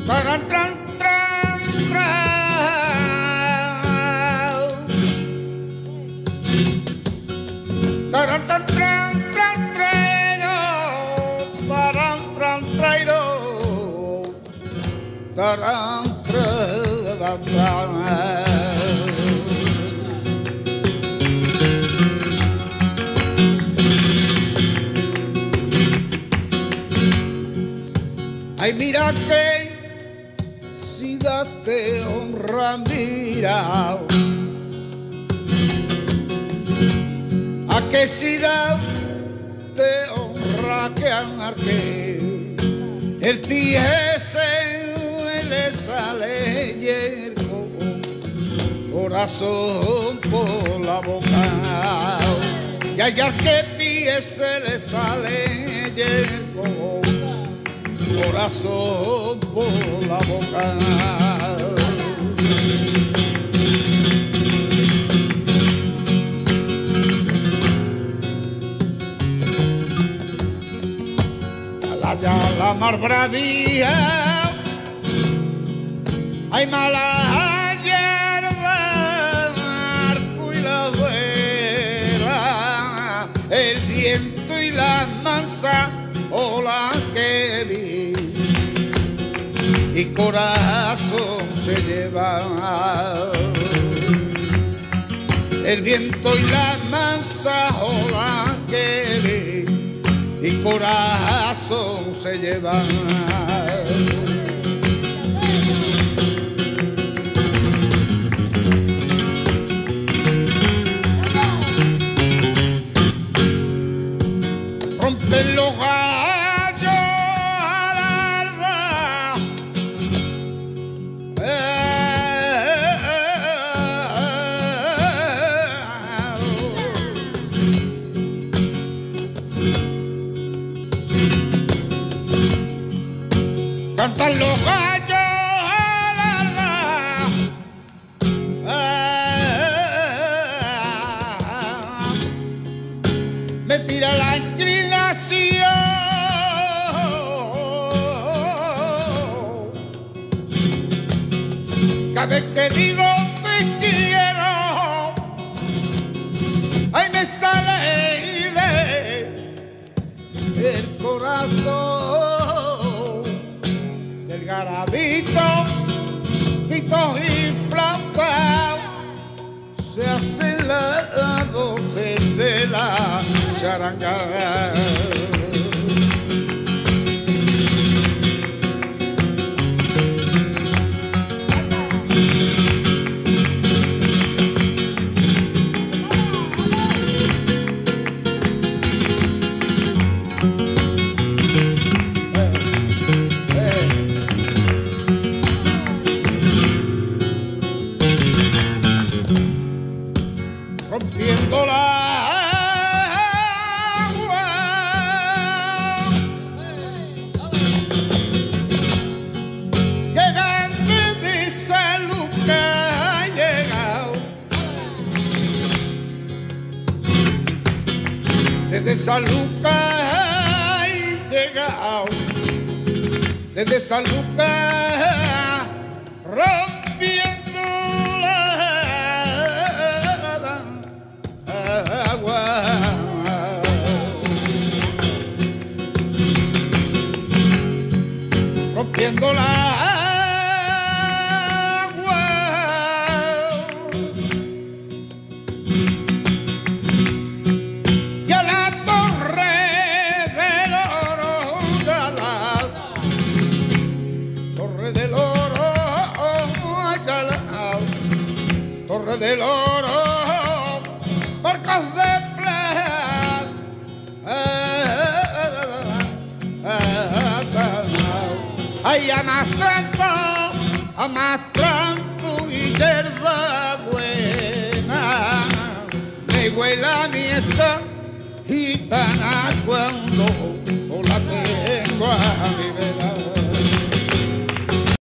Taran, tran, tran, tran. Taran, tran, tran, tran, traino. Taran, tran, traino. Taran, tran, tran. Ay, mira que Sida te honra, mira. A que Sida te honra que anarque. El pie se le sale yerco, corazón por la boca. Y allá que pie se le sale yerco, corazón por la boca. Allá la mar bravía, hay mala hierba, arco y la vela, el viento y la mansa ola que vi, y corazón se lleva. El viento y la mansa ola que vi, y corazón se lleva. Rompen los cantan los gallos al alba, me tira la inclinación, cada vez que digo te quiero, ay me sale del corazón. Garabito, pito y flauta, se hacen las 12 de la charanga. Rompiendo la agua, llegando de San Lucas, llegado desde San Lucas, llegado desde San Lucas, rompiendo la agua, rompiendo la agua, y a la torre del oro, torre del oro, torre del oro, barcos de plata, ay, amastrando y hierba buena, me huela nieta gitana cuando la tengo a mi